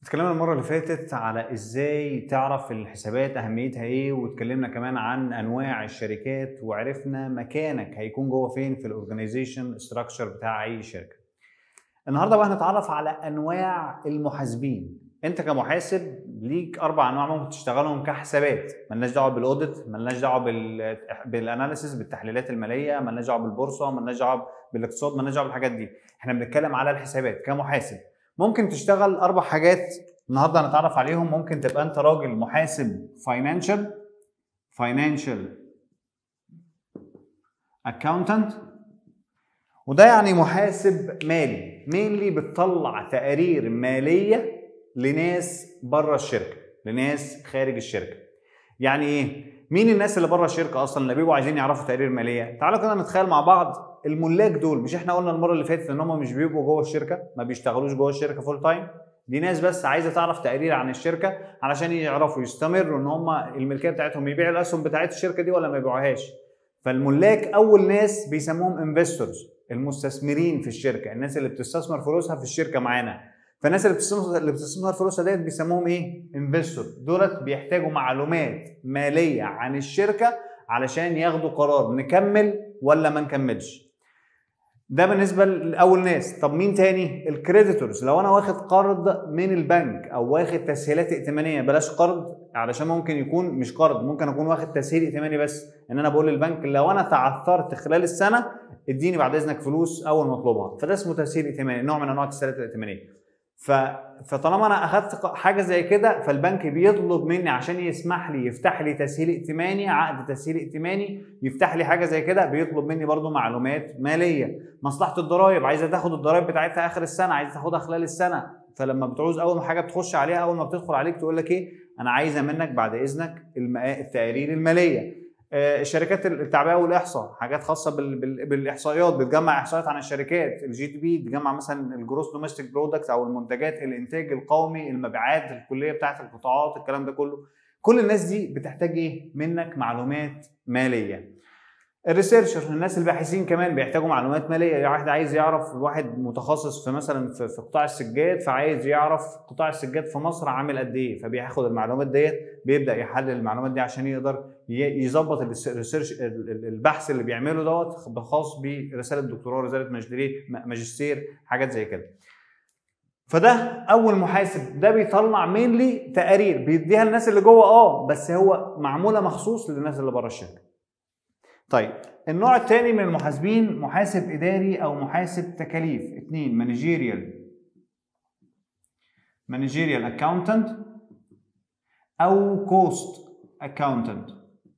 اتكلمنا المرة اللي فاتت على ازاي تعرف الحسابات اهميتها ايه، واتكلمنا كمان عن انواع الشركات، وعرفنا مكانك هيكون جوه فين في الاورجنايزيشن ستراكشر بتاع اي شركة. النهارده بقى هنتعرف على انواع المحاسبين. انت كمحاسب ليك 4 انواع ممكن تشتغلهم كحسابات، ملناش دعوه بالاوديت، ملناش دعوه بالاناليسيس بالتحليلات الماليه، ملناش دعوه بالبورصه، ملناش دعوه بالاقتصاد، ملناش دعوه بالحاجات دي. احنا بنتكلم على الحسابات كمحاسب. ممكن تشتغل 4 حاجات النهارده هنتعرف عليهم. ممكن تبقى انت راجل محاسب فاينانشال اكاونتنت، وده يعني محاسب مالي مينلي بتطلع تقارير ماليه لناس بره الشركه، لناس خارج الشركه. يعني ايه؟ مين الناس اللي بره الشركه اصلا اللي بيبقوا عايزين يعرفوا تقارير ماليه؟ تعالوا كده نتخيل مع بعض الملاك دول. مش احنا قلنا المره اللي فاتت ان هم مش بيبقوا جوه الشركه، ما بيشتغلوش جوه الشركه فول تايم؟ دي ناس بس عايزه تعرف تقارير عن الشركه علشان يعرفوا يستمروا ان هم الملكيه بتاعتهم يبيعوا الاسهم بتاعت الشركه دي ولا ما يبيعوهاش. فالملاك اول ناس بيسموهم انفستورز، المستثمرين في الشركه، الناس اللي بتستثمر فلوسها في الشركه معانا. فالناس اللي بتستثمر فلوسها ديت بيسموهم ايه؟ انفستور. دولت بيحتاجوا معلومات ماليه عن الشركه علشان ياخدوا قرار نكمل ولا ما نكملش. ده بالنسبه لاول ناس. طب مين تاني؟ الكريديتورز. لو انا واخد قرض من البنك او واخد تسهيلات ائتمانيه، بلاش قرض علشان ممكن يكون مش قرض، ممكن اكون واخد تسهيل ائتماني بس، ان انا بقول للبنك لو انا تعثرت خلال السنه اديني بعد اذنك فلوس اول ما اطلبها، فده اسمه تسهيل ائتماني، نوع من انواع التسهيلات الائتمانيه. فطالما انا اخدت حاجه زي كده، فالبنك بيطلب مني عشان يسمح لي يفتح لي تسهيل ائتماني، عقد تسهيل ائتماني يفتح لي حاجه زي كده، بيطلب مني برضو معلومات ماليه. مصلحه الضرائب عايزه تاخد الضرائب بتاعتها اخر السنه، عايزه تاخدها خلال السنه، فلما بتعوز اول ما حاجه بتخش عليها، اول ما بتدخل عليك تقول لك ايه؟ انا عايزه منك بعد اذنك التقارير الماليه. الشركات التعبئه والاحصاء، حاجات خاصه بالاحصائيات، بتجمع احصائيات عن الشركات. الجي دي بي بتجمع مثلا الجروس دوميستيك برودكت او المنتجات، الانتاج القومي، المبيعات الكليه بتاعت القطاعات، الكلام ده كله. كل الناس دي بتحتاج ايه منك؟ معلومات ماليه. الريسيرشر، الناس اللي باحثين كمان بيحتاجوا معلومات ماليه. واحد عايز يعرف، واحد متخصص في مثلا في قطاع السجاد، فعايز يعرف قطاع السجاد في مصر عامل قد ايه، فبياخد المعلومات ديت، بيبدا يحلل المعلومات دي عشان يقدر يظبط الريسيرش، البحث اللي بيعمله دوت خاص برساله دكتوراه، رساله ماجستير، حاجات زي كده. فده اول محاسب، ده بيطلع مينلي تقارير بيديها الناس اللي جوه، بس هو معموله مخصوص للناس اللي بره الشركه. طيب النوع الثاني من المحاسبين محاسب اداري او محاسب تكاليف. 2 مانجيريال اكاونتنت او كوست اكاونتنت.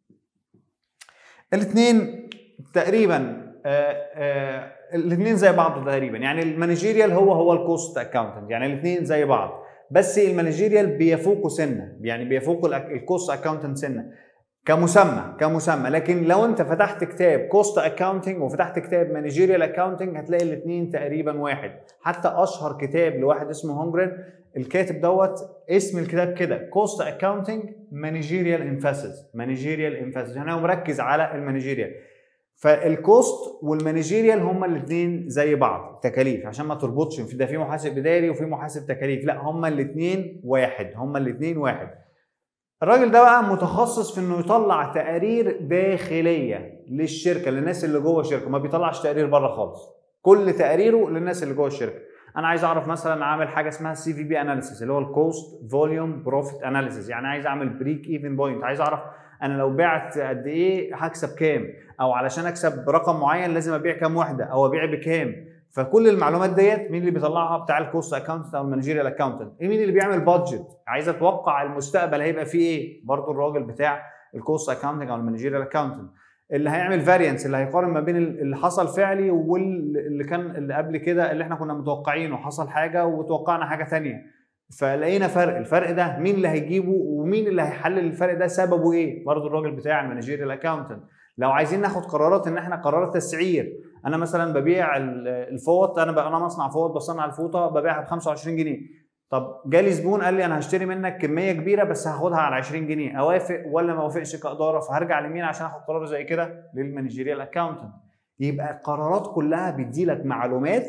الاثنين تقريبا الاثنين زي بعض تقريبا. يعني المانجيريال هو الكوست اكاونتنت، يعني الاثنين زي بعض، بس المانجيريال بيفوقوا سنه، يعني بيفوقوا الكوست اكاونتنت سنه كمسمى. لكن لو انت فتحت كتاب كوست اكاونتنج وفتحت كتاب مانجيريال اكاونتنج هتلاقي الاثنين تقريبا واحد. حتى اشهر كتاب لواحد اسمه هونجرين، الكاتب دوت اسم الكتاب كده، كوست اكاونتنج مانجيريال امفاسيس، يعني هو مركز على المانجيريال. فالكوست والمانجيريال هما الاثنين زي بعض تكاليف، عشان ما تربطش ده في محاسب اداري وفي محاسب تكاليف، لا هما الاثنين واحد. الراجل ده بقى متخصص في انه يطلع تقارير داخليه للشركه، للناس اللي جوه الشركه، ما بيطلعش تقارير بره خالص، كل تقاريره للناس اللي جوه الشركه. انا عايز اعرف مثلا اعمل حاجه اسمها سي في بي اناليسيس، اللي هو الكوست فوليوم بروفيت اناليسيس، يعني عايز اعمل بريك ايفن بوينت، عايز اعرف انا لو بعت قد ايه هكسب كام، او علشان اكسب رقم معين لازم ابيع كام وحده، او ابيع بكام. فكل المعلومات ديت مين اللي بيطلعها؟ بتاع الكوست اكاونتنت او المانجيريال اكاونتنت. مين اللي بيعمل بادجت؟ عايز اتوقع المستقبل هيبقى فيه ايه، برضو الراجل بتاع الكوست اكاونتنت او المانجيريال اكاونتنت. اللي هيعمل فاريانس، اللي هيقارن ما بين اللي حصل فعلي واللي كان اللي قبل كده، اللي احنا كنا متوقعينه حصل حاجه وتوقعنا حاجه ثانيه، فلقينا الفرق ده مين اللي هيجيبه ومين اللي هيحلل الفرق ده سببه ايه، برضو الراجل بتاع المانجيريال اكاونتنت. لو عايزين ناخد قرارات، ان احنا قرارات تسعير، انا مثلا ببيع الفوط، انا مصنع فوط بصنع الفوطه ببيعها ب 25 جنيه. طب جالي زبون قال لي انا هشتري منك كميه كبيره بس هاخدها على 20 جنيه، اوافق ولا ما اوافقش كاداره؟ فهرجع لمين عشان اخد قرار زي كده؟ للمانجيريال اكاونتنت. يبقى القرارات كلها بتدي لك معلومات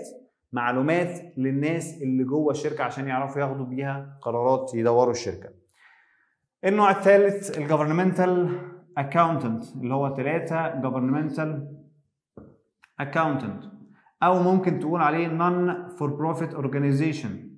معلومات للناس اللي جوه الشركه عشان يعرفوا ياخدوا بيها قرارات يدوروا الشركه. النوع الثالث الجفرنمنتال اكاونتنت، اللي هو 3 جفرنمنتال اكاونتنت، او ممكن تقول عليه نون فور بروفيت اورجانيزيشن.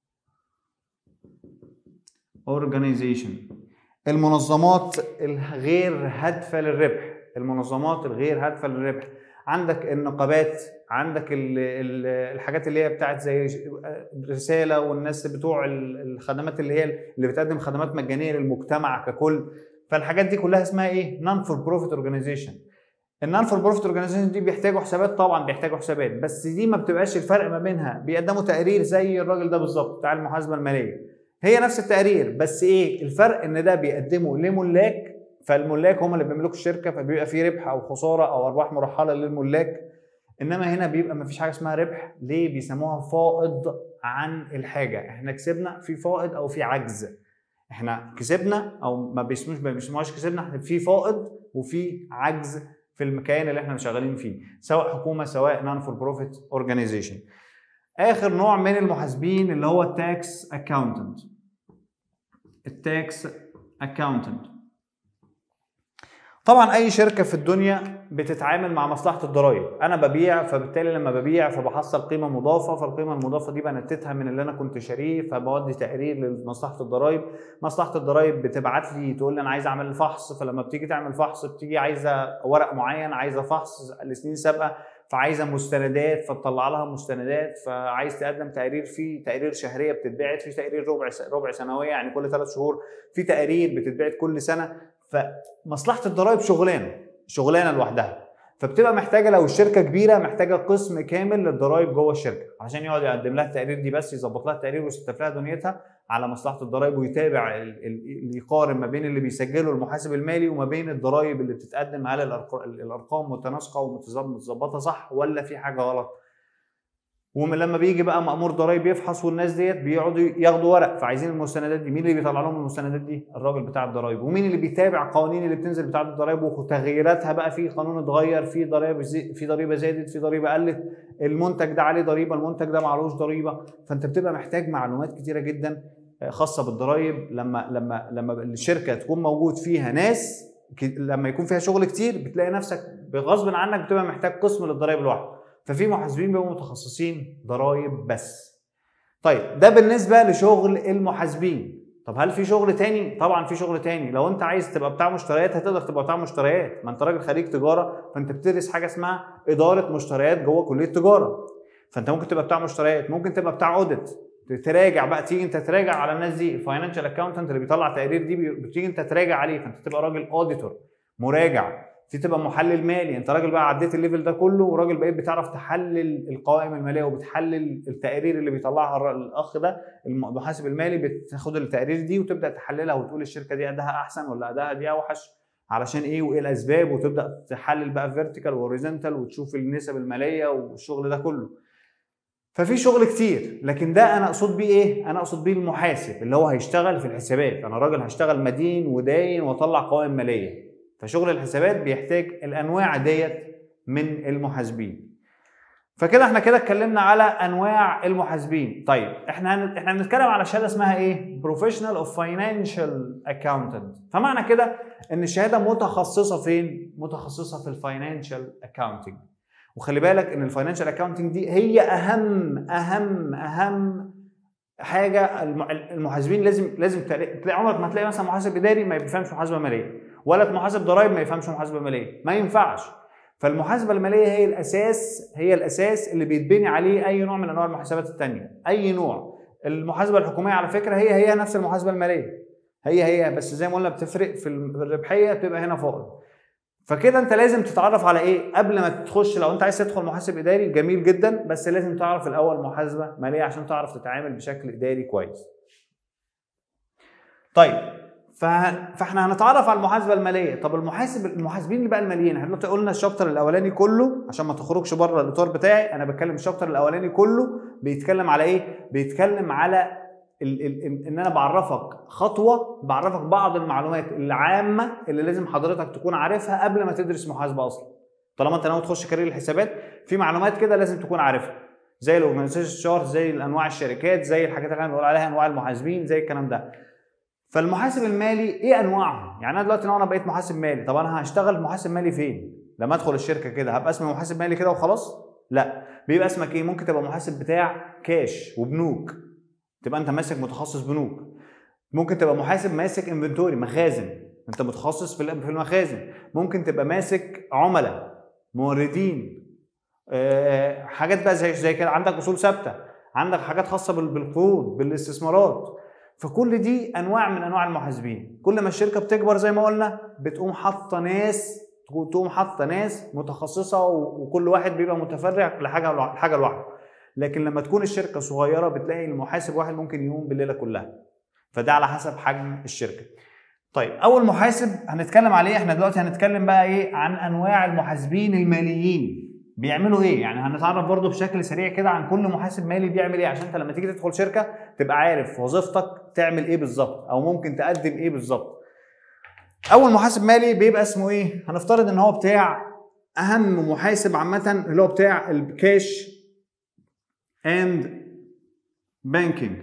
المنظمات الغير هادفه للربح. المنظمات الغير هادفه للربح، عندك النقابات، عندك الحاجات اللي هي بتاعت زي رساله، والناس بتوع الخدمات اللي هي اللي بتقدم خدمات مجانيه للمجتمع ككل. فالحاجات دي كلها اسمها ايه؟ نون فور بروفيت اورجانيزيشن. النون فور بروفيت اورجانيزيشن دي بيحتاجوا حسابات، طبعا بيحتاجوا حسابات، بس دي ما بتبقاش الفرق ما بينها، بيقدموا تقرير زي الراجل ده بالظبط بتاع المحاسبه الماليه، هي نفس التقرير، بس ايه الفرق؟ ان ده بيقدمه لملاك، فالملاك هم اللي بيملكوا الشركه، فبيبقى فيه ربح او خساره او ارباح مرحله للملاك. انما هنا بيبقى ما فيش حاجه اسمها ربح. ليه؟ بيسموها فائض عن الحاجه. احنا كسبنا في فائض او في عجز. احنا كسبنا او ما بيسموهاش كسبنا، احنا في فائض وفي عجز في المكان اللي احنا شغالين فيه، سواء حكومه سواء نون فور بروفيت اورجانيزيشن. اخر نوع من المحاسبين اللي هو التاكس اكاونتنت. التاكس اكاونتنت طبعا اي شركه في الدنيا بتتعامل مع مصلحه الضرائب. انا ببيع، فبالتالي لما ببيع فبحصل قيمه مضافه، فالقيمه المضافه دي بنتتها من اللي انا كنت شاريه، فبودي تقرير لمصلحه الضرائب. مصلحه الضرائب بتبعت لي تقول لي انا عايز اعمل فحص، فلما بتيجي تعمل فحص بتيجي عايزه ورق معين، عايزه فحص لسنين سابقه، فعايزه مستندات، فتطلع لها مستندات، فعايز تقدم تقارير، في تقارير شهريه بتتبعت، في تقارير ربع سنويه يعني كل 3 شهور، في تقارير بتتبعت كل سنه. فمصلحه الضرائب شغلانه لوحدها، فبتبقى محتاجه لو الشركه كبيره محتاجه قسم كامل للضرائب جوه الشركه عشان يقعد يقدم لها التقارير دي، بس يظبط لها التقارير ويستف لها دنيتها على مصلحه الضرائب، ويتابع يقارن ما بين اللي بيسجله المحاسب المالي وما بين الضرائب اللي بتتقدم، هل الارقام متناسقه ومتظبطه صح ولا في حاجه غلط. ولما بيجي بقى مأمور ضرايب يفحص، والناس ديت بيقعدوا ياخدوا ورق، فعايزين المستندات دي. مين اللي بيطلع لهم المستندات دي؟ الراجل بتاع الضرايب. ومين اللي بيتابع القوانين اللي بتنزل بتاعه الضرايب وتغييراتها بقى؟ في قانون اتغير، في ضريبه زادت، في ضريبه قلت، المنتج ده عليه ضريبه، المنتج ده معلوش ضريبه. فانت بتبقى محتاج معلومات كتيره جدا خاصه بالضرايب. لما الشركه تكون موجود فيها ناس، لما يكون فيها شغل كتير بتلاقي نفسك بغصب عنك بتبقى محتاج قسم للضرايب لوحده. ففي محاسبين بيبقوا متخصصين ضرايب بس. طيب ده بالنسبه لشغل المحاسبين. طب هل في شغل تاني؟ طبعا في شغل تاني. لو انت عايز تبقى بتاع مشتريات هتقدر تبقى بتاع مشتريات، ما انت راجل خريج تجاره، فانت بتدرس حاجه اسمها اداره مشتريات جوه كليه تجاره، فانت ممكن تبقى بتاع مشتريات، ممكن تبقى بتاع اوديت، تراجع بقى، تيجي انت تراجع على الناس دي. الفاينانشال اكاونتنت اللي بيطلع تقارير دي بتيجي انت تراجع عليه، فانت تبقى راجل اوديتور مراجع. في تبقى محلل مالي، انت راجل بقى عديت الليفل ده كله، وراجل بقيت بتعرف تحلل القوائم الماليه وبتحلل التقارير اللي بيطلعها الاخ ده المحاسب المالي. بتاخد التقارير دي وتبدا تحللها وتقول الشركه دي ادائها احسن ولا ادائها دي اوحش، علشان ايه وايه الاسباب، وتبدا تحلل بقى فيرتيكال وهوريزونتال وتشوف النسب الماليه والشغل ده كله. ففي شغل كتير، لكن ده انا اقصد بيه ايه؟ انا اقصد بيه المحاسب اللي هو هيشتغل في الحسابات. انا راجل هشتغل مدين وداين واطلع قوائم ماليه، فشغل الحسابات بيحتاج الانواع ديت من المحاسبين. فكده احنا كده اتكلمنا على انواع المحاسبين. طيب احنا بنتكلم على شهاده اسمها ايه؟ بروفيشنال اوف فاينانشال اكاونتنت. فمعنى كده ان الشهاده متخصصه فين؟ متخصصه في الفاينانشال اكاونتنج. وخلي بالك ان الفاينانشال اكاونتنج دي هي اهم حاجه. المحاسبين لازم تلاقي، عمرك ما تلاقي مثلا محاسب اداري ما بيفهمش محاسبه ماليه، ولا محاسب ضرائب ما يفهمش محاسبه ماليه، ما ينفعش. فالمحاسبه الماليه هي الاساس اللي بيتبني عليه اي نوع من انواع المحاسبات الثانيه، اي نوع. المحاسبه الحكوميه على فكره هي نفس المحاسبه الماليه، هي بس زي ما قلنا بتفرق في الربحيه، بتبقى هنا فائض. فكده انت لازم تتعرف على ايه قبل ما تخش. لو انت عايز تدخل محاسب اداري جميل جدا، بس لازم تعرف الاول محاسبه ماليه عشان تعرف تتعامل بشكل اداري كويس. طيب فاحنا هنتعرف على المحاسبه الماليه. طب المحاسبين اللي بقى الماليين، احنا قلنا الشابتر الاولاني كله عشان ما تخرجش بره الاطار بتاعي، انا بتكلم الشابتر الاولاني كله بيتكلم على ايه؟ بيتكلم على ان انا بعرفك بعض المعلومات العامه اللي لازم حضرتك تكون عارفها قبل ما تدرس محاسبه اصلا. طالما انت ناوي تخش كارير الحسابات، في معلومات كده لازم تكون عارفها. زي الاورجنايزيشن شارت، زي انواع الشركات، زي الحاجات اللي احنا بنقول عليها انواع المحاسبين، زي الكلام ده. فالمحاسب المالي ايه انواعه؟ يعني انا دلوقتي لو انا بقيت محاسب مالي، طب انا هشتغل محاسب مالي فين؟ لما ادخل الشركه كده هبقى اسمي محاسب مالي كده وخلاص؟ لا، بيبقى اسمك ايه؟ ممكن تبقى محاسب بتاع كاش وبنوك، تبقى انت ماسك متخصص بنوك. ممكن تبقى محاسب ماسك انفنتوري، مخازن، انت متخصص في المخازن. ممكن تبقى ماسك عملاء، موردين، حاجات بقى زي كده. عندك اصول ثابته، عندك حاجات خاصه بالقروض، بالاستثمارات. فكل دي انواع من انواع المحاسبين. كل ما الشركه بتكبر زي ما قلنا بتقوم حاطه ناس متخصصه، وكل واحد بيبقى متفرع لحاجه لوحده. لكن لما تكون الشركه صغيره بتلاقي المحاسب واحد ممكن يقوم بالليله كلها. فده على حسب حجم الشركه. طيب اول محاسب هنتكلم عليه احنا دلوقتي، هنتكلم بقى ايه عن انواع المحاسبين الماليين بيعملوا ايه. يعني هنتعرف برضو بشكل سريع كده عن كل محاسب مالي بيعمل ايه، عشان انت لما تيجي تدخل شركه تبقى عارف وظيفتك تعمل ايه بالظبط، او ممكن تقدم ايه بالظبط. اول محاسب مالي بيبقى اسمه ايه؟ هنفترض ان هو بتاع اهم محاسب عامه، اللي هو بتاع الكاش اند بانكينج.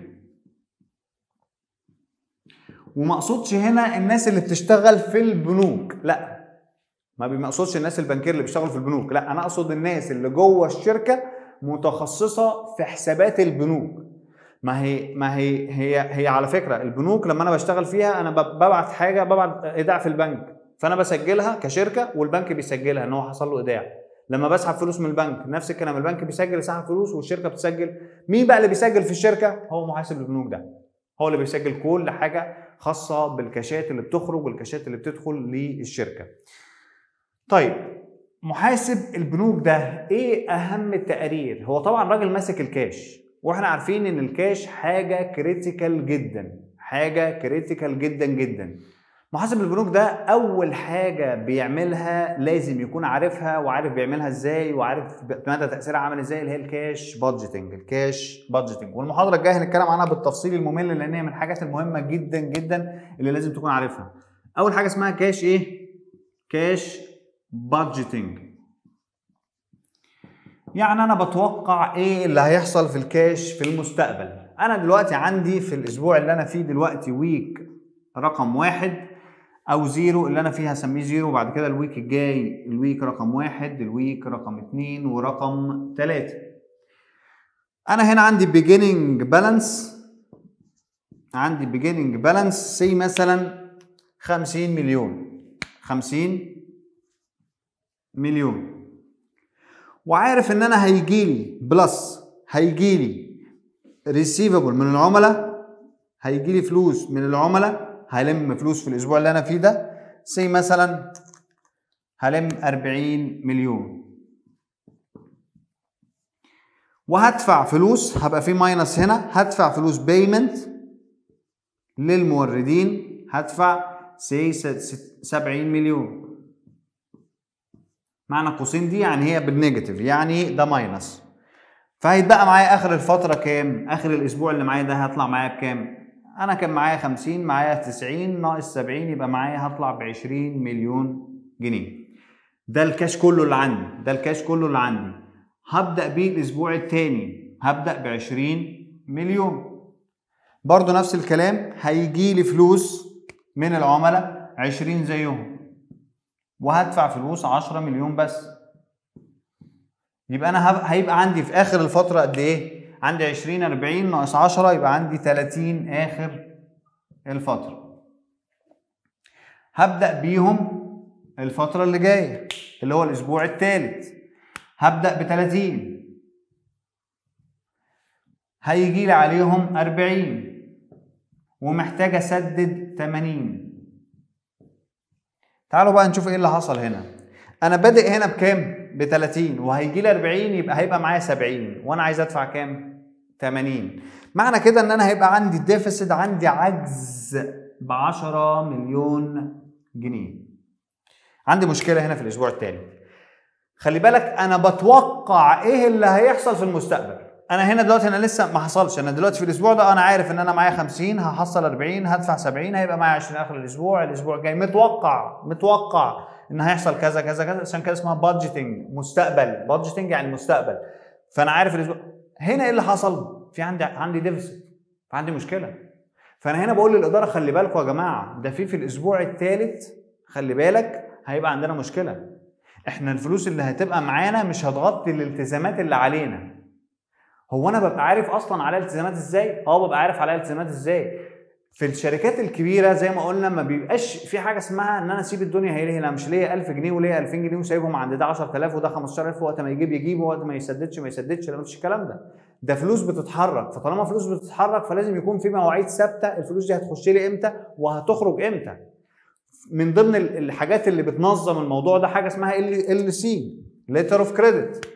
وما اقصدش هنا الناس اللي بتشتغل في البنوك، لا، ما اقصدش الناس البنكير اللي بيشتغلوا في البنوك، لا، انا اقصد الناس اللي جوه الشركه متخصصه في حسابات البنوك. ما هي على فكره البنوك لما انا بشتغل فيها انا ببعت ايداع في البنك، فانا بسجلها كشركه والبنك بيسجلها ان هو حصل له ايداع. لما بسحب فلوس من البنك نفس الكلام، البنك بيسجل يسحب فلوس والشركه بتسجل. مين بقى اللي بيسجل في الشركه؟ هو محاسب البنوك ده، هو اللي بيسجل كل حاجه خاصه بالكاشات اللي بتخرج والكاشات اللي بتدخل للشركه. طيب محاسب البنوك ده ايه اهم التقارير؟ هو طبعا راجل ماسك الكاش، واحنا عارفين ان الكاش حاجه كريتيكال جدا، حاجه كريتيكال جدا جدا. محاسب البنوك ده اول حاجه بيعملها لازم يكون عارفها، وعارف بيعملها ازاي، وعارف مدى تاثيرها عامل ازاي، اللي هي الكاش بادجيتنج. الكاش بادجيتنج، والمحاضره الجايه هنتكلم عنها بالتفصيل الممل، لان هي من الحاجات المهمه جدا جدا اللي لازم تكون عارفها. اول حاجه اسمها كاش ايه؟ كاش بادجيتنج. يعني انا بتوقع ايه اللي هيحصل في الكاش في المستقبل. انا دلوقتي عندي في الاسبوع اللي انا فيه دلوقتي ويك رقم 1 او 0، اللي انا فيه هسميه 0، وبعد كده الويك الجاي الويك رقم 1، الويك رقم 2، ورقم 3. انا هنا عندي beginning balance سي مثلا 50 مليون، 50 مليون، وعارف ان انا هيجيلي بلس، هيجيلي ريسيفبل من العملاء، هيجيلي فلوس من العملاء، هلم فلوس في الاسبوع اللي انا فيه ده سي مثلا هلم 40 مليون، وهدفع فلوس، هبقى في ماينس هنا، هدفع فلوس بيمنت للموردين، هدفع سي 70 مليون. معنى قوسين دي يعني هي بالنيجاتيف، يعني ده ماينس. فهيتبقى معايا اخر الفتره كام؟ اخر الاسبوع اللي معايا ده هطلع معايا بكام؟ انا كان معايا 50، معايا 90 ناقص 70، يبقى معايا هطلع ب 20 مليون جنيه. ده الكاش كله اللي عندي. هبدا بيه الاسبوع الثاني، هبدا ب 20 مليون. برضو نفس الكلام، هيجي لي فلوس من العملاء 20 زيهم، وهدفع فلوس 10 مليون بس. يبقى انا هيبقى عندي في اخر الفتره قد ايه؟ عندي 20 40 ناقص 10 يبقى عندي 30 اخر الفتره. هبدا بيهم الفتره اللي جايه اللي هو الاسبوع الثالث، هبدا ب 30، هيجي لي عليهم 40، ومحتاج اسدد 80. تعالوا بقى نشوف ايه اللي حصل هنا. انا بادئ هنا بكام؟ ب 30، وهيجي لي 40، يبقى هيبقى معايا 70، وانا عايز ادفع كام؟ 80. معنى كده ان انا هيبقى عندي ديفيسيت، عندي عجز ب 10 مليون جنيه. عندي مشكله هنا في الاسبوع الثاني. خلي بالك انا بتوقع ايه اللي هيحصل في المستقبل. انا هنا دلوقتي انا لسه ما حصلش، انا دلوقتي في الاسبوع ده انا عارف ان انا معايا 50، هحصل 40، هدفع 70، هيبقى معايا 20 اخر الاسبوع الجاي. متوقع ان هيحصل كذا كذا كذا، عشان كده اسمها بادجيتنج، مستقبل. بادجيتنج يعني مستقبل. فانا عارف الاسبوع هنا ايه اللي حصل؟ في عندي ديفيسيت، فعندي مشكله. فانا هنا بقول للاداره خلي بالكم يا جماعه، ده في الاسبوع الثالث خلي بالك هيبقى عندنا مشكله. احنا الفلوس اللي هتبقى معانا مش هتغطي الالتزامات اللي علينا. هو انا ببقى عارف اصلا على التزامات ازاي؟ ببقى عارف على التزامات ازاي. في الشركات الكبيره زي ما قلنا ما بيبقاش في حاجه اسمها ان انا اسيب الدنيا هي لا، مش ليا 1000 جنيه وليا 2000 جنيه وسايبهم عند ده 10000 وده 15000، وقت ما يجيب وقت ما يسددش ما يسددش. لا، مفيش الكلام ده. ده فلوس بتتحرك، فطالما فلوس بتتحرك فلازم يكون في مواعيد ثابته، الفلوس دي هتخش لي امتى وهتخرج امتى. من ضمن الحاجات اللي بتنظم الموضوع ده حاجه اسمها LC Letter of Credit.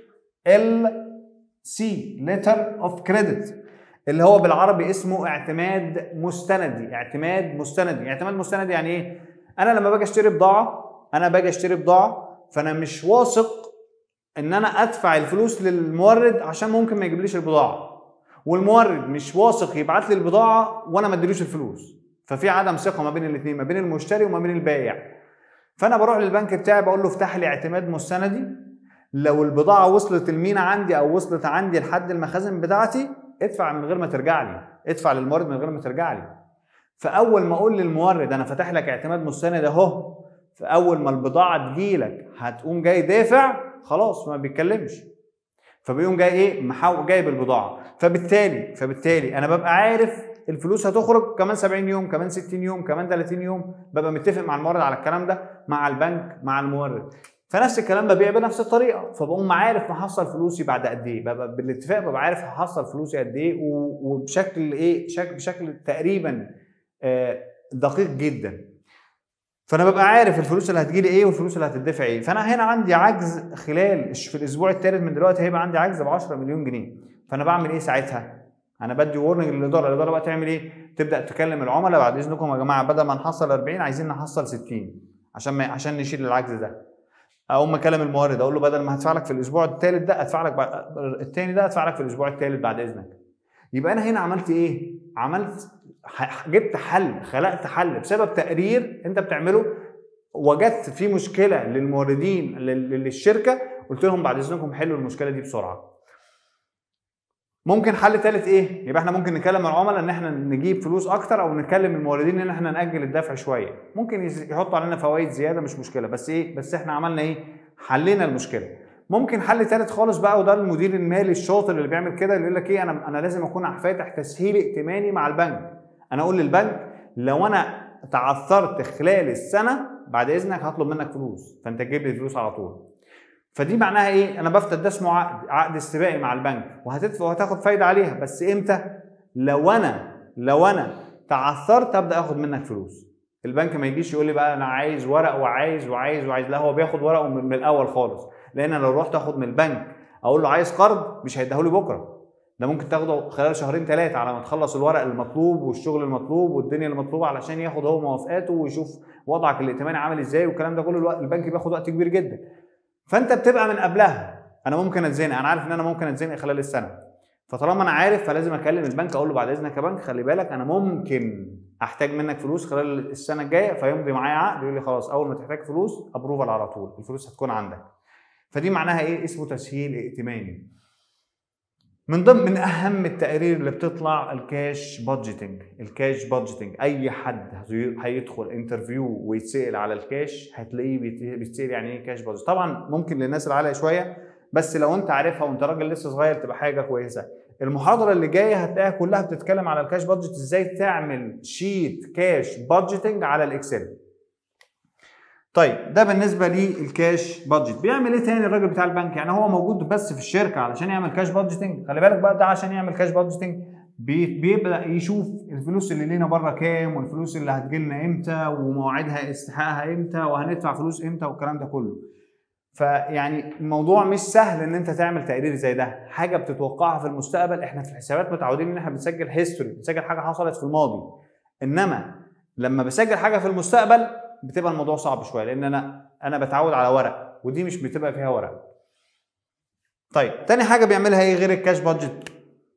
LC Letter of Credit اللي هو بالعربي اسمه اعتماد مستندي. اعتماد مستندي يعني ايه؟ انا لما باجي اشتري بضاعه فانا مش واثق ان انا ادفع الفلوس للمورد عشان ممكن ما يجيبليش البضاعه، والمورد مش واثق يبعت لي البضاعه وانا ما اديلوش الفلوس، ففي عدم ثقه ما بين الاثنين، ما بين المشتري وما بين البائع. فانا بروح للبنك بتاعي بقول له افتح لي اعتماد مستندي، لو البضاعه وصلت المينا عندي او وصلت عندي لحد المخازن بتاعتي ادفع من غير ما ترجع لي، ادفع للمورد من غير ما ترجع لي. فاول ما اقول للمورد انا فاتح لك اعتماد مستند اهو، فاول ما البضاعه تجيلك هتقوم جاي دافع، خلاص ما بيتكلمش، فبيقوم جاي ايه جايب البضاعه. فبالتالي انا ببقى عارف الفلوس هتخرج كمان 70 يوم، كمان 60 يوم، كمان 30 يوم، ببقى متفق مع المورد على الكلام ده، مع البنك، مع المورد. فنفس الكلام ببيع بنفس الطريقه، فبقوم عارف محصل فلوسي بعد قد ايه، ببقى بالاتفاق ببقى عارف هحصل فلوسي قد ايه وبشكل ايه، بشكل تقريبا دقيق جدا. فانا ببقى عارف الفلوس اللي هتجيلي ايه والفلوس اللي هتدفع ايه. فانا هنا عندي عجز خلال في الاسبوع الثالث من دلوقتي هيبقى عندي عجز ب 10 مليون جنيه. فانا بعمل ايه ساعتها؟ انا بدي وورنينج للاداره بقى تعمل ايه؟ تبدا تكلم العملاء بعد اذنكم يا جماعه بدل ما نحصل 40 عايزين نحصل 60 عشان نشيل العجز ده. اقوم اكلم المورد اقول له بدل ما هدفع لك في الاسبوع الثالث ده ادفع لك الثاني ده ادفع لك في الاسبوع الثالث بعد اذنك. يبقى انا هنا عملت ايه؟ جبت حل، خلقت حل بسبب تقرير انت بتعمله. وجدت في مشكله للموردين للشركه، قلت لهم بعد اذنكم حلوا المشكله دي بسرعه. ممكن حل ثالث ايه؟ يبقى احنا ممكن نكلم العملاء ان احنا نجيب فلوس اكتر، او نكلم الموردين ان احنا ناجل الدفع شويه. ممكن يحطوا علينا فوائد زياده مش مشكله، بس احنا عملنا ايه؟ حلينا المشكله. ممكن حل ثالث خالص بقى، وده المدير المالي الشاطر اللي بيعمل كده، اللي يقول لك ايه، انا لازم اكون فاتح تسهيل ائتماني مع البنك. انا اقول للبنك لو انا تعثرت خلال السنه بعد اذنك هطلب منك فلوس، فانت تجيب لي الفلوس على طول. فدي معناها ايه؟ انا بفتح ده اسمه عقد استباقي مع البنك، وهتدفع وهتاخد فايده عليها، بس امتى؟ لو انا تعثرت ابدا اخد منك فلوس. البنك ما يجيش يقول لي بقى انا عايز ورق وعايز، لا، هو بياخد ورقه من الاول خالص. لان انا لو رحت اخد من البنك اقول له عايز قرض مش هيديهولي بكره، ده ممكن تاخده خلال شهرين ثلاثه على ما تخلص الورق المطلوب والشغل المطلوب والدنيا المطلوبه علشان ياخد هو موافقاته ويشوف وضعك الائتماني عامل ازاي والكلام ده كله. الوقت البنك بياخد وقت كبير جدا، فانت بتبقى من قبلها انا ممكن اتزنق، انا عارف ان انا ممكن اتزنق خلال السنه، فطالما انا عارف فلازم اكلم البنك اقول له بعد اذنك يا بنك خلي بالك انا ممكن احتاج منك فلوس خلال السنه الجايه، فيمضي معايا عقد يقول لي خلاص اول ما تحتاج فلوس ابروفال على طول، الفلوس هتكون عندك. فدي معناها ايه؟ اسمه تسهيل ائتماني. من اهم التقارير اللي بتطلع الكاش بادجيتنج. الكاش بادجيتنج اي حد هيدخل انترفيو ويتسال على الكاش هتلاقيه بيتسال يعني ايه كاش بادجت. طبعا ممكن للناس العاليه شويه، بس لو انت عارفها وانت راجل لسه صغير تبقى حاجه كويسه. المحاضره اللي جايه هتلاقيها كلها بتتكلم على الكاش بادجت، ازاي تعمل شيت كاش بادجيتنج على الاكسل. طيب ده بالنسبه للكاش بادجت. بيعمل ايه تاني الراجل بتاع البنك؟ يعني هو موجود بس في الشركه علشان يعمل كاش بادجتنج؟ خلي بالك بقى، ده عشان يعمل كاش بادجتنج بيبدا يشوف الفلوس اللي لينا بره كام، والفلوس اللي هتجيلنا امتى، ومواعيدها استحقاقها امتى، وهندفع فلوس امتى، والكلام ده كله. فيعني الموضوع مش سهل ان انت تعمل تقرير زي ده، حاجه بتتوقعها في المستقبل. احنا في الحسابات متعودين ان احنا بنسجل هيستوري، بنسجل حاجه حصلت في الماضي، انما لما بسجل حاجه في المستقبل بتبقى الموضوع صعب شويه، لان انا بتعود على ورق، ودي مش بتبقى فيها ورق. طيب تاني حاجه بيعملها ايه غير الكاش بادجت؟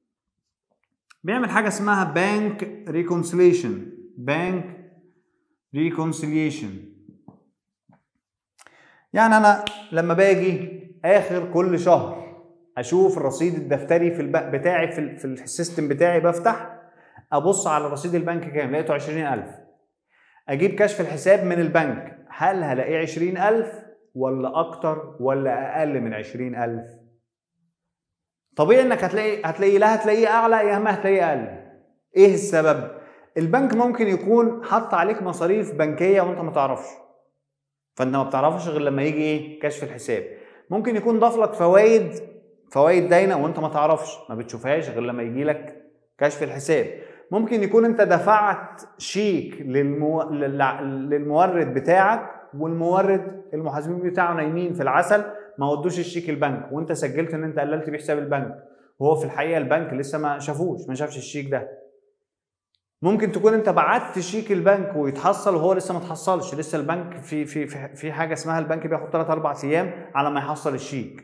بيعمل حاجه اسمها بانك ريكونسيليشن. بانك ريكونسيليشن يعني انا لما باجي اخر كل شهر اشوف الرصيد الدفتري في بتاعي في السيستم بتاعي، بفتح ابص على رصيد البنك كام، لقيته 20000. اجيب كشف الحساب من البنك، هل هلاقيه 20000 ولا اكتر ولا اقل من 20000؟ طبيعي انك هتلاقي لا هتلاقيه اعلى يا اما هتلاقيه اقل. ايه السبب؟ البنك ممكن يكون حط عليك مصاريف بنكيه وانت ما تعرفش، فانت ما بتعرفش غير لما يجي ايه؟ كشف الحساب. ممكن يكون ضاف لك فوائد داينه وانت ما تعرفش، ما بتشوفهاش غير لما يجي لك كشف الحساب. ممكن يكون انت دفعت شيك للمورد بتاعك، والمورد المحاسبين بتاعه نايمين في العسل، ما ودوش الشيك البنك، وانت سجلت ان انت قللت بيه حساب البنك، وهو في الحقيقه البنك لسه ما شافش الشيك ده. ممكن تكون انت بعت شيك البنك ويتحصل وهو لسه ما اتحصلش، لسه البنك في حاجه اسمها البنك بياخد 3-4 ايام على ما يحصل الشيك.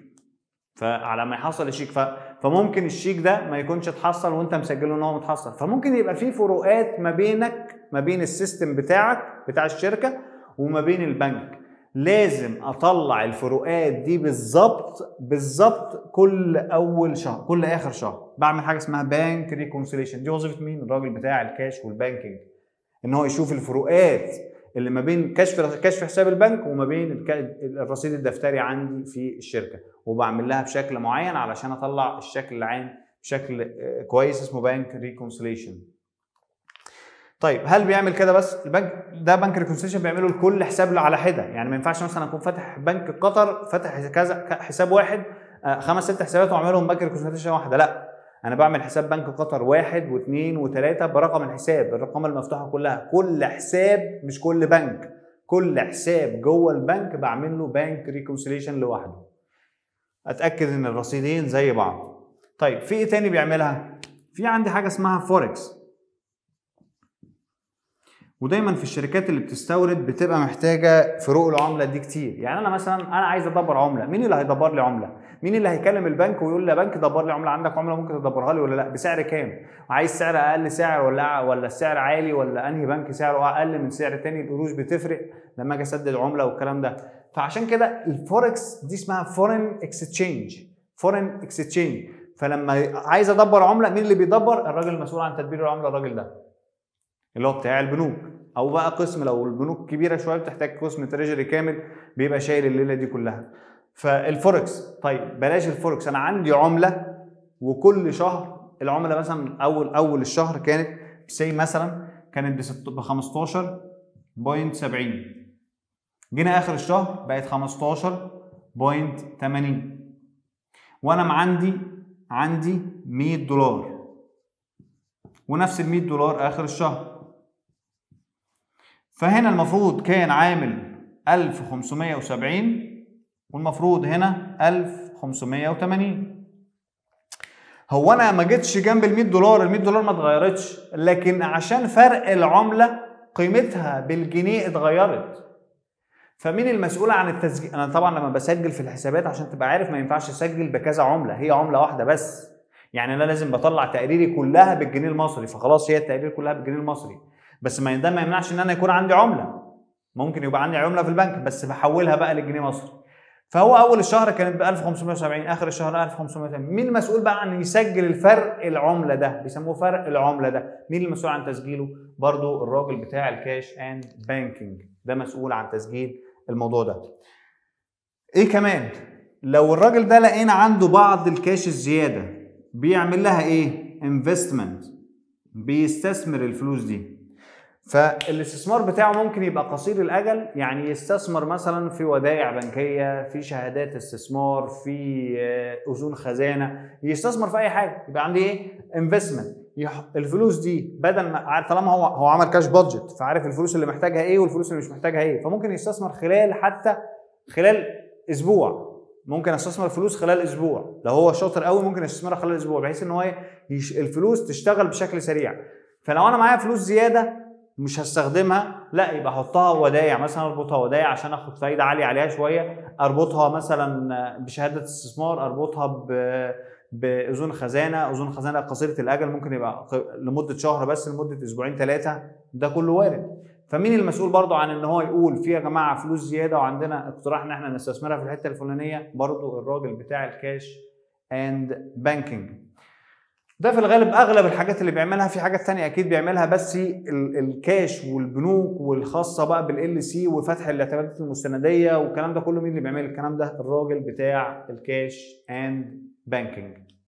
فممكن الشيك ده ما يكونش اتحصل وانت مسجله ان هو متحصل، فممكن يبقى في فروقات ما بين السيستم بتاعك بتاع الشركه وما بين البنك. لازم اطلع الفروقات دي بالظبط كل اول شهر، كل اخر شهر بعمل حاجه اسمها بانك ريكونسيليشن. دي وظيفه مين؟ الراجل بتاع الكاش والبانكينج، ان هو يشوف الفروقات اللي ما بين كشف حساب البنك وما بين الرصيد الدفتري عندي في الشركه، وبعمل لها بشكل معين علشان اطلع الشكل العام بشكل كويس، اسمه بانك ريكونسيليشن. طيب هل بيعمل كده بس؟ البنك ده بنك ريكونسيليشن بيعمله لكل حساب على حده، يعني ما ينفعش مثلا اكون فاتح بنك قطر، فاتح كذا حساب واحد 5-6 حسابات واعملهم بنك ريكونسيليشن واحده، لا، انا بعمل حساب بنك قطر 1 و2 و3 برقم الحساب، الارقام المفتوحه كلها، كل حساب مش كل بنك، كل حساب جوه البنك بعمل له بنك ريكونسيليشن لوحده، اتاكد ان الرصيدين زي بعض. طيب في ايه تاني بيعملها؟ في عندي حاجه اسمها فوركس، ودايما في الشركات اللي بتستورد بتبقى محتاجه فروق العمله دي كتير. يعني انا مثلا عايز ادبر عمله، مين اللي هيدبر لي عمله؟ مين اللي هيكلم البنك ويقول لي يا بنك دبر لي عمله، عندك عمله ممكن تدبرها لي ولا لا؟ بسعر كام؟ عايز سعر اقل سعر ولا السعر عالي، ولا انهي بنك سعره اقل من سعر تاني؟ القروش بتفرق لما اجي اسدد عمله والكلام ده. فعشان كده الفوركس دي اسمها فورين اكستشينج. فلما عايز ادبر عمله، مين اللي بيدبر؟ الراجل المسؤول عن تدبير العمله، الراجل ده اللي هو بتاع البنوك، او بقى قسم لو البنوك كبيره شويه بتحتاج قسم تريجري كامل بيبقى شايل الليله دي كلها. فالفوركس، طيب بلاش الفوركس، انا عندي عمله وكل شهر العمله مثلا اول الشهر كانت مثلا كانت ب 15.70، جينا اخر الشهر بقت 15.80، وانا عندي $100 ونفس $100 اخر الشهر. فهنا المفروض كان عامل 1570 والمفروض هنا 1580. هو انا ما جيتش جنب $100، ال$100 ما اتغيرتش، لكن عشان فرق العمله قيمتها بالجنيه اتغيرت. فمين المسؤول عن التسجيل؟ انا طبعا لما بسجل في الحسابات عشان تبقى عارف ما ينفعش اسجل بكذا عمله، هي عمله واحده بس. يعني انا لازم بطلع تقريري كلها بالجنيه المصري، فخلاص هي التقرير كلها بالجنيه المصري، بس ده ما يمنعش ان انا يكون عندي عمله، ممكن يبقى عندي عمله في البنك بس بحولها بقى للجنيه مصري. فهو اول الشهر كانت ب 1570، اخر الشهر 1580. مين المسؤول بقى عن يسجل الفرق العمله ده؟ بيسموه فرق العمله ده. مين المسؤول عن تسجيله؟ برضو الراجل بتاع الكاش اند بانكينج، ده مسؤول عن تسجيل الموضوع ده. ايه كمان؟ لو الراجل ده لقينا عنده بعض الكاش الزياده بيعمل لها ايه؟ انفستمنت، بيستثمر الفلوس دي. فالاستثمار بتاعه ممكن يبقى قصير الاجل، يعني يستثمر مثلا في ودائع بنكيه، في شهادات استثمار، في اذون خزانه، يستثمر في اي حاجه. يبقى عندي ايه؟ انفستمنت. الفلوس دي بدل ما طالما هو عمل كاش بادجت، فعارف الفلوس اللي محتاجها ايه والفلوس اللي مش محتاجها ايه، فممكن يستثمر خلال اسبوع. ممكن استثمر فلوس خلال اسبوع، لو هو شاطر قوي ممكن يستثمرها خلال اسبوع، بحيث ان هو الفلوس تشتغل بشكل سريع. فلو انا معايا فلوس زياده مش هستخدمها، لا يبقى احطها ودايع، مثلا اربطها ودايع عشان اخد فايده عاليه عليها شويه، اربطها مثلا بشهاده استثمار، اربطها باذون خزانه، اذون خزانه قصيره الاجل ممكن يبقى لمده شهر بس، لمده اسبوعين 3، ده كله وارد. فمين المسؤول برضو عن ان هو يقول في يا جماعه فلوس زياده وعندنا اقتراح ان احنا نستثمرها في الحته الفلانيه؟ برضو الراجل بتاع الكاش and banking. ده في الغالب اغلب الحاجات اللي بيعملها. في حاجات تانية اكيد بيعملها، بس الكاش والبنوك والخاصه بقى بالال سي وفتح الاعتمادات المستنديه والكلام ده كله، مين اللي بيعمل الكلام ده؟ الراجل بتاع الكاش اند بانكينج.